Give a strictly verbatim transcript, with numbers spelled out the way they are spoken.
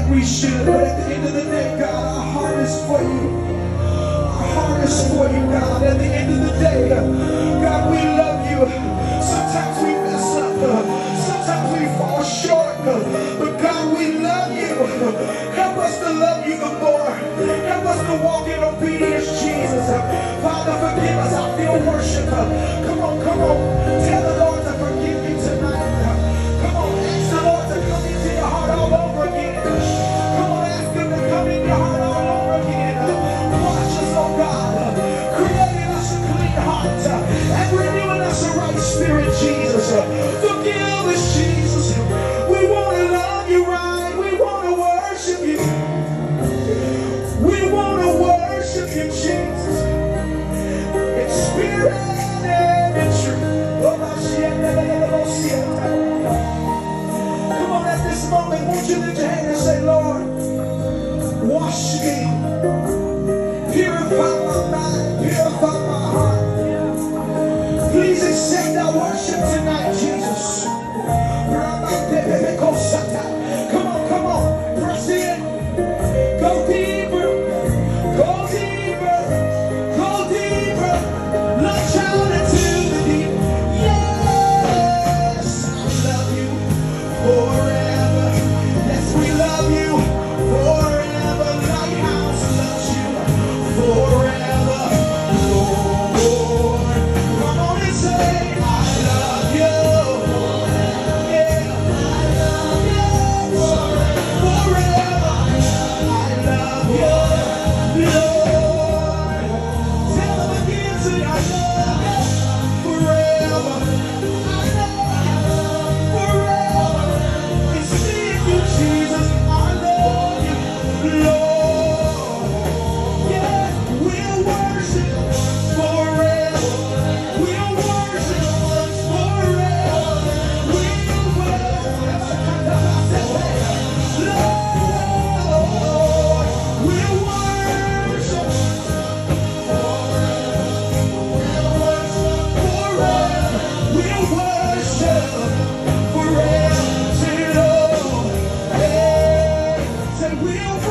like we should, but at the end of the day, God, our heart is for you. Our heart is for you, God. At the end of the day, God, we love you. Sometimes we mess up. Sometimes we fall short. But God, we love you. Help us to love you the more. Help us to walk in obedience, Jesus. Father, forgive us. I feel worship. Come on, come on. Tell the Lord to forgive you tonight. Come on, ask the Lord to come into your heart all over again. Come on, ask him to come in your heart all over again. Wash us, oh God. Creating us a clean heart and renewing us a right spirit, Jesus. Forgive us, Jesus. We want to love you right. We want to worship you. We want to worship you, Jesus. In spirit and in truth. Come on, at this moment, won't you lift your hand and say, Lord, wash me. Purify my mind. Purify my heart. Please accept our worship tonight, Jesus. Come on, come on. Press in. Go deeper. Go deeper. Go deeper. Launch out into the deep. Yes, I love you forever. Yes, we love you forever. Lighthouse loves you forever. Lord, come on and say, I love you. Yeah, I love you forever. I love you, Lord. Tell them again, say, I love you forever. I love you forever. It's me and you, Jesus. I love you, Lord. Yeah, we'll worship forever. We'll worship forever. We'll worship, Lord. We'll worship forever. We'll worship forever. Say, Lord, hey, say, we'll